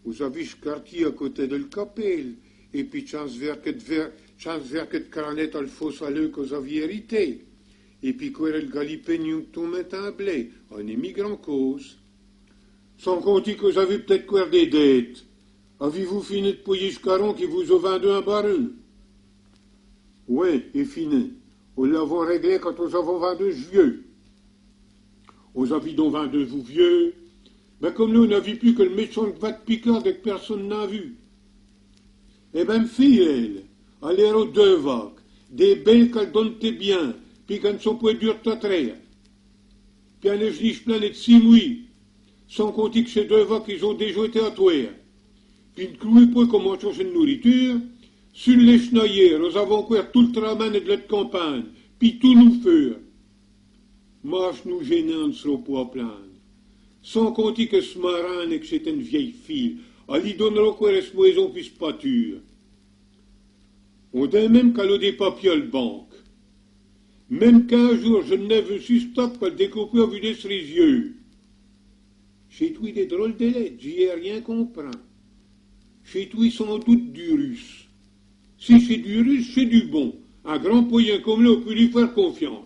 Vous avez ce quartier à côté de la Capelle, et puis chance vers que de cranet al faux à l'eux que vous aviez hérité. Et puis quoi le galipénium tout mettant à blé, un émigrant cause. Sans compter que vous avez peut-être quoi des dettes. Avez-vous fini de payer ce caron qui vous a vendu un baril? Oui, et fini. On l'avons réglé quand nous avons vendu ce vieux. Aux avis dont vendu vous vieux, ben comme nous, on n'a vu plus que le méchant de vat picard que personne n'a vu. Eh ben, fille, elle est aux deux vagues, des belles qu'elle donne tes biens, puis qu'elles ne sont pas dures ta traire. Puis un église plein de simouilles, sans compter que ces deux vagues, ils ont déjà été à toi. Puis ne clouez pas comment changer de nourriture, sur les chenayères, nous avons couvert tout le traman et de la campagne, puis tout nous fur. Marche nous gênant ne sera pas à plaindre. Sans compter que ce marin et que c'est une vieille fille, elle lui donnera quoi reste maison puis se pâture. On dit même qu'elle a des papiers à la banque. Même qu'un jour je n'ai vu sur stock qu'elle découpait à vue des yeux. Chez toi des drôles de lettres, j'y ai rien compris. Chez toi sans doute du russe. Si c'est du russe, c'est du bon. Un grand poyen comme là, on peut lui faire confiance.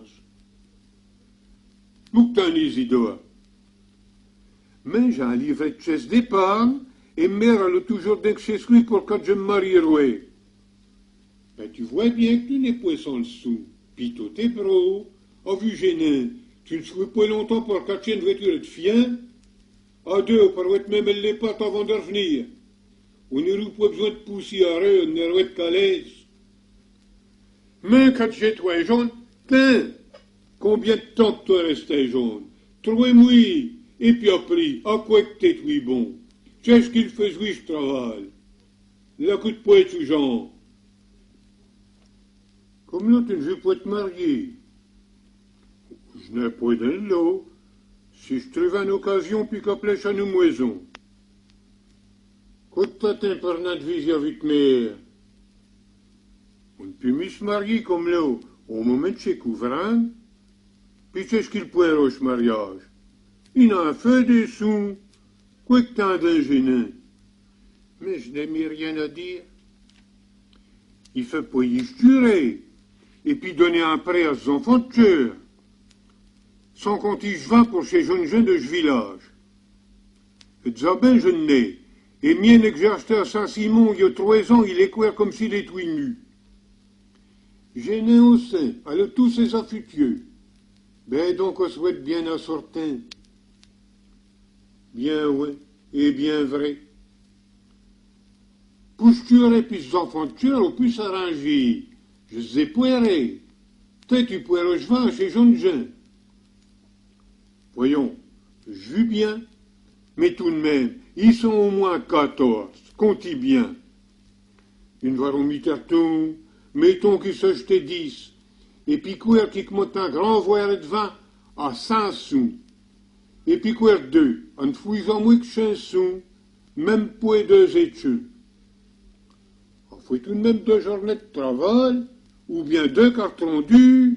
Mouktan Isidore. Mais j'ai un livret de chaise d'épargne, et mère elle a toujours dit que c'est celui pour quand je me marierai. Ben tu vois bien que tu n'es pas sans le sou. Puis tout est pro. A vu gêné, tu ne souhaites pas longtemps pour cacher une voiture de fien. À deux, pour être même les pattes avant de revenir. On n'aurait pas besoin de poussière, on n'aurait de calaise. Mais quand j'ai toi jaune, tiens, combien de temps que toi restais jaune? 3 mois. Et puis après, à quoi que t'es oui bon? C'est ce qu'il fait, oui, je travaille. La coup de poète sous genre. Comme là, tu ne veux pas te marier. Je n'ai pas de l'eau. Si je trouve une occasion, puis qu'à plèche à nous moisons. Quoi de patin par notre vie avec mère? On ne peut mieux se marier comme là, au moment de ses couvrants. Puis c'est ce qu'il pourrait au mariage. Il en fait des sous, quoi que tant d'ingénieux. Mais je n'ai mis rien à dire. Il fait pas y jurer, et puis donner un prêt à ses enfants de cœur. Sans compter je vends pour ces jeunes gens de ce village. Et ça ben je n'ai. Et mien que j'ai acheté à Saint-Simon il y a 3 ans, il est couvert comme s'il est tout nu. J'ai né au sein, elle a tous ses affûtieux. Ben donc on souhaite bien assortin. Bien ouais, et bien vrai. Pousse-tu puis ces enfants de cœur, on peut s'arranger. Je sais poiré. Peut-être tu pourrais je vends chez jeunes gens. Voyons, je vis bien, mais tout de même, ils sont au moins 14, comptez bien. Une varon mi-terton, mettons qu'ils se jetaient 10, et puis quoi qui monte un grand voile de vin à 5 sous. Et puis quoi 2, en fouillant moins que 5 sous, même pour 2 études. Il faut tout de même 2 journées de travail, ou bien 2 cartons durs.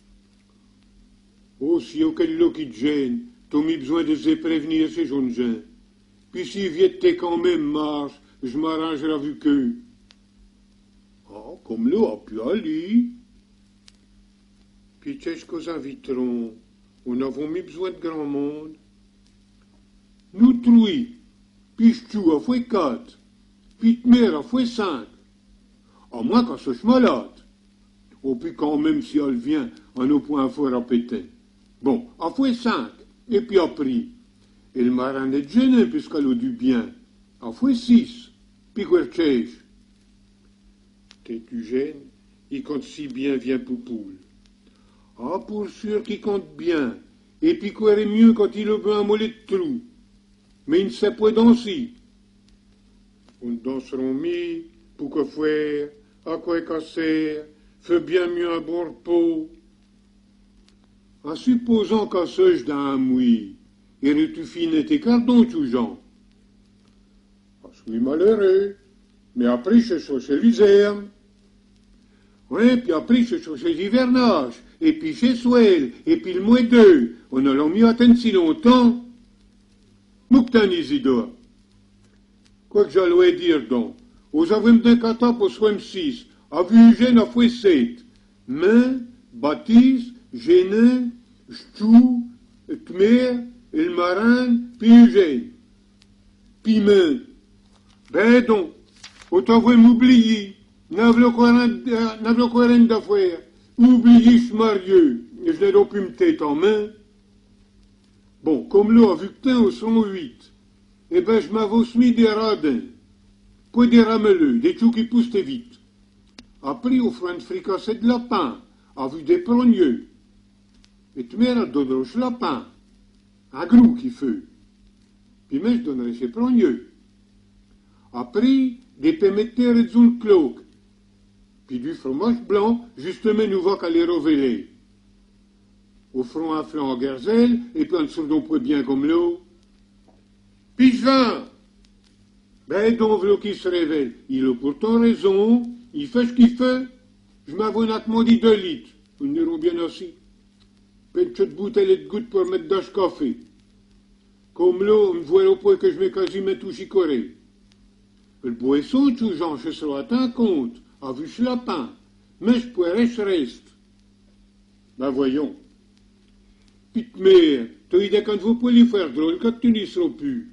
Oh, si auquel lot qui te gêne, t'as mis besoin de se prévenir ces jeunes gens. Puis s'ils viennent quand même marche, je m'arrangerai vu qu'eux. Ah, comme là, a pu aller. Puis qu'est-ce qu'aux inviterons? On n'avons mis besoin de grand monde. Nous trouis, puis tu à fois 4, puis te mère à fois 5. À moins qu'elle soit malade. Oh, puis quand même si elle vient, on n'a point fort à péter. Bon, à fois 5, et puis après. Et le marin est gêné puisqu'elle a du bien. À fois 6, puis quoi qu'est-ce? T'es-tu gêne? Il compte si bien, vient poupoule. Ah, pour sûr qu'il compte bien. Et puis quoi est mieux quand il a bu un mollet de trou. Mais il ne sait pas danser. On danseront mis, pour quoi faire, à quoi casser, fait bien mieux un bon repos. En supposant qu'à ce d'un mouille, et tu finis tes cardons, tout gens. Je suis malheureux, mais après je suis chez l'userne. Oui, puis après je suis chez l'hivernage, et puis chez Swell, et puis le mois 2. On a l'ont mis à atteindre si longtemps. Mouktan Isidore. Quoi que j'allais dire donc, aux avouem d'un kata pour soem 6, a vu Eugène a fouet 7, main, baptise, Génin, Ch'tou, Tmer, El Marin, puis Eugène. Puis main. Ben donc, autant vous m'oublier, n'avez quoi rien d'affaire, oubliez Schmarieux, et je n'ai donc plus me tête en main. Bon, comme là, vu que t'es au 108, eh ben je m'avais mis des radins, quoi des rameleux, des choux qui poussent vite. Après, au frein de fricassé de lapin, a vu des progneux. Et tu m'as donné au lapin, un gros qui fait. Puis mais je donnerai ses progneux. Après, des pémétères et d'une cloque. Puis du fromage blanc, justement, nous voit qu'à les révéler. Au front un flanc en gazelle, et puis un sourdon point bien comme l'eau. Puis je vins. Ben donc, v'là qui se révèle. Il a pourtant raison, il fait ce qu'il fait. Je m'avoue nettement dit 2 litres. Nous n'irons bien aussi. Petite bouteille de gouttes pour mettre dans ce café. Comme là, on me voit au point que je m'ai quasiment tout chicoré. Le boisson, tout genre, je serai un compte, a vu ce lapin. Mais je pourrais, je reste. Ben voyons. Pite mère, tu as idée quand vous pouvez lui faire drôle quand tu n'y seras plus.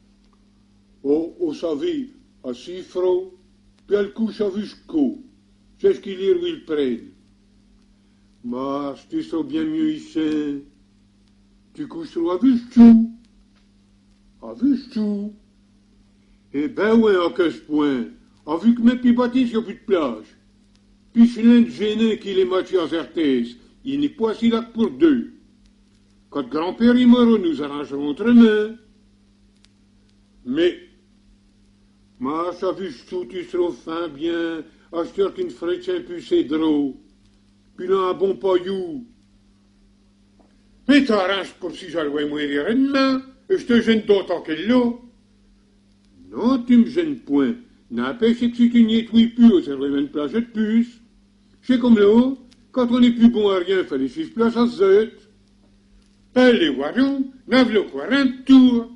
Oh, au savez, à 6 francs, puis elle couche à Vushko. C'est ce qu'il y où ils prennent. Marche, tu seras bien mieux ici. Tu coucheras à Vushko. À Vushko. Eh ben ouais, à que ce point. A vu que mes petits bâtisses, il n'y a plus de plage. Puis je l'ai de gêné qu'il est moitié à Zertès. Il n'est pas si là que pour 2. Quand grand-père est mort, nous arrangerons autrement. Mais, marche à Vushko, tu seras fin bien. Acheteur qu'une frétien plus c'est drôle. Puis là, un bon paillou. Mais t'arranges pour si j'allais mourir demain, et je te gêne d'autant qu'elle là. Non, tu me gênes point. N'empêche que si tu n'y étouilles plus, au service une plage de puce. C'est comme là, quand on n'est plus bon à rien, fallait 6 places à zet. Les warons, n'avent le 40 tours.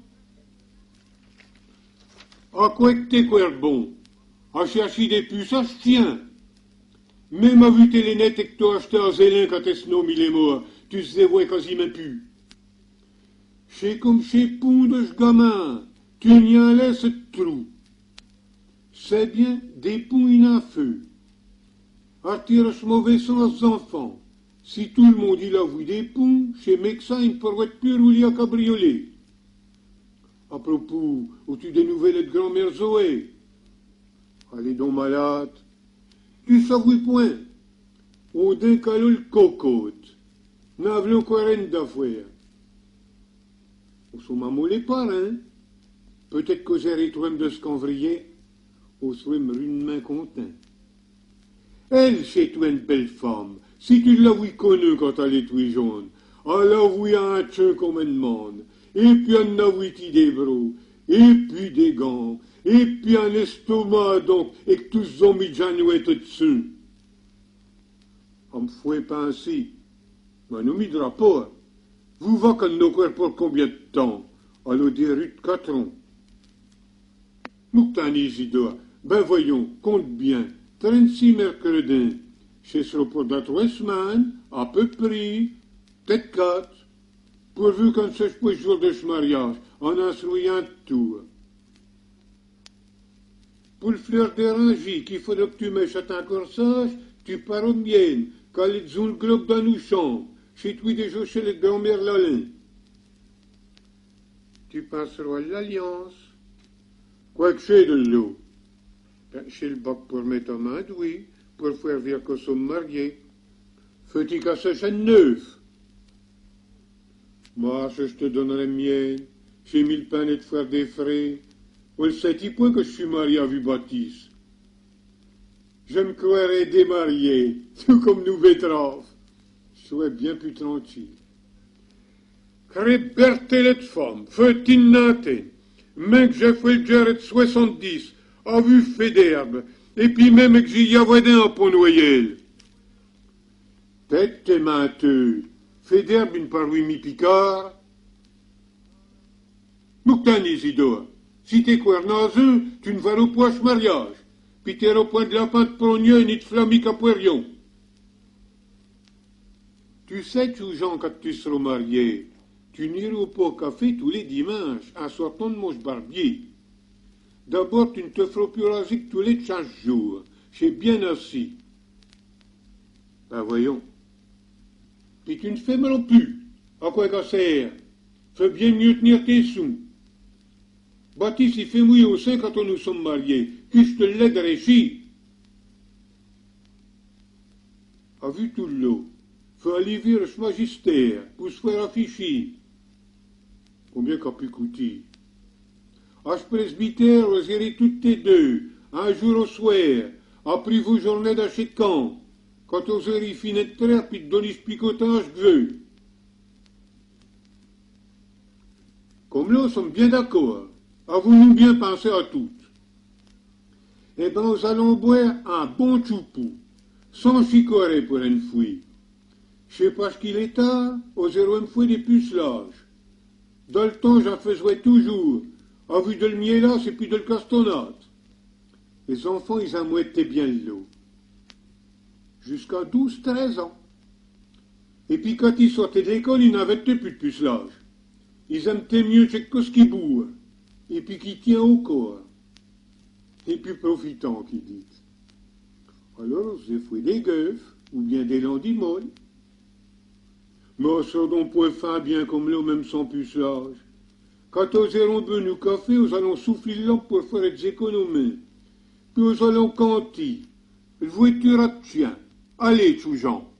À quoi que t'es quoi le bon? À chercher des puces, ça se tient. Même à vu les nettes et que t'as acheté à Zélin quand t'es snom il est mort, tu se dévoies quasiment plus. C'est comme chez Pont de ce gamin, tu n'y en laisses de trou. C'est bien des pouines à feu. Attire ce mauvais sens aux enfants. Si tout le monde il a vu des ponts, chez Mexa, il ne pourrait plus rouler à cabriolet. À propos, as-tu des nouvelles de grand-mère Zoé? Elle est donc malade. Tu savais point. On décale le cocotte. N'avons encore rien d'affaires. On s'en maman les parrains. Peut-être que j'ai toi-même de ce qu'envrier. On serait rudement content. Elle, c'est toi une belle femme. Si tu l'as vu connue quand elle est tout jaune, elle a vu un tchon comme elle demande. Et puis elle a vu des bros. Et puis des gants. Et puis un estomac, donc, et que tous ont mis Janouette dessus. On me fouet pas ainsi. Mais nous midra pas. Vous va qu'on nous court pour combien de temps? Alors des rues de 4 ans. Mouktan Isidore, ben voyons, compte bien. 36 mercredis. Ce sera pour dans 3 semaines, à peu près, peut-être 4. Pourvu qu'on ne sache pas le jour de ce mariage, on en se un tour. Pour le fleur dérangé, qu'il faudra que tu m'achètes un corsage, tu pars aux miennes, quand ils ont le globe dans nos chambres, chez toi déjà chez les grand-mères Lalin. Tu passeras à l'Alliance. Quoi que c'est de l'eau? Chez le bac pour mettre en main, oui, pour faire dire que nous sommes mariés. Faut-il qu'à ce chaîne neuf? Moi, je te donnerai mienne. J'ai mis le pain et de faire des frais. On le sait point que je suis marié à Baptiste. Je me croirais démarié, tout comme nous betteraves. Sois bien plus tranquille. Créberté de femme, faut-il nanter, même que j'ai fait le gère de 70, a vu fait d'herbe, et puis même que j'y avais un pont noyel. Tête tes menteux, fait d'herbe une par mi Picard. Mouktan Isidore, Si t'es eux, tu ne vas au poche mariage. Puis t'es au point de lapin de progneux ni de flamique à poirion. Tu sais, Jean, quand tu seras marié, tu n'iras pas au café tous les dimanches en sortant de mon barbier. D'abord, tu ne te feras plus raser que tous les 15 jours. C'est bien assis. Ben voyons. Puis tu ne fais mal plus. À quoi ça sert? Fais bien mieux tenir tes sous. Baptiste, il fait mouiller au sein quand on nous sommes mariés. Puis je te l'aiderai ici. A vu tout l'eau. Faut aller vivre ce magistère pour se faire afficher. Combien qu'a pu coûter? À ce presbytère, vous irez toutes les deux, un jour au soir, après vos journées d'achat de camp, quand vous aurez fini de traire puis de donner ce picotage que veux. Comme là, nous sommes bien d'accord. Avons-nous bien pensé à toutes? Eh bien, nous allons boire un bon choupou, sans chicorée pour une fouille. Je sais pas ce qu'il est tard, aux une fois des pucelage. Dans le temps, j'en faisais toujours, à vue de le mielas et puis de le castonnade. Les enfants, ils en mouettaient bien l'eau. Jusqu'à 12-13 ans. Et puis quand ils sortaient de l'école, ils n'avaient plus de pucelage. Ils aimaient mieux ce qui bourre, et puis qui tient au corps. Et puis profitant, qui dit. Alors, j'ai fait des gueufs, ou bien des landimolles. Mais ça donc point fin bien comme là, même sans pucelage. Quand nous irons bu nous café, nous allons souffler le lampe pour faire des économies. Puis nous allons canter. Le voiture à tien. Allez, Jean.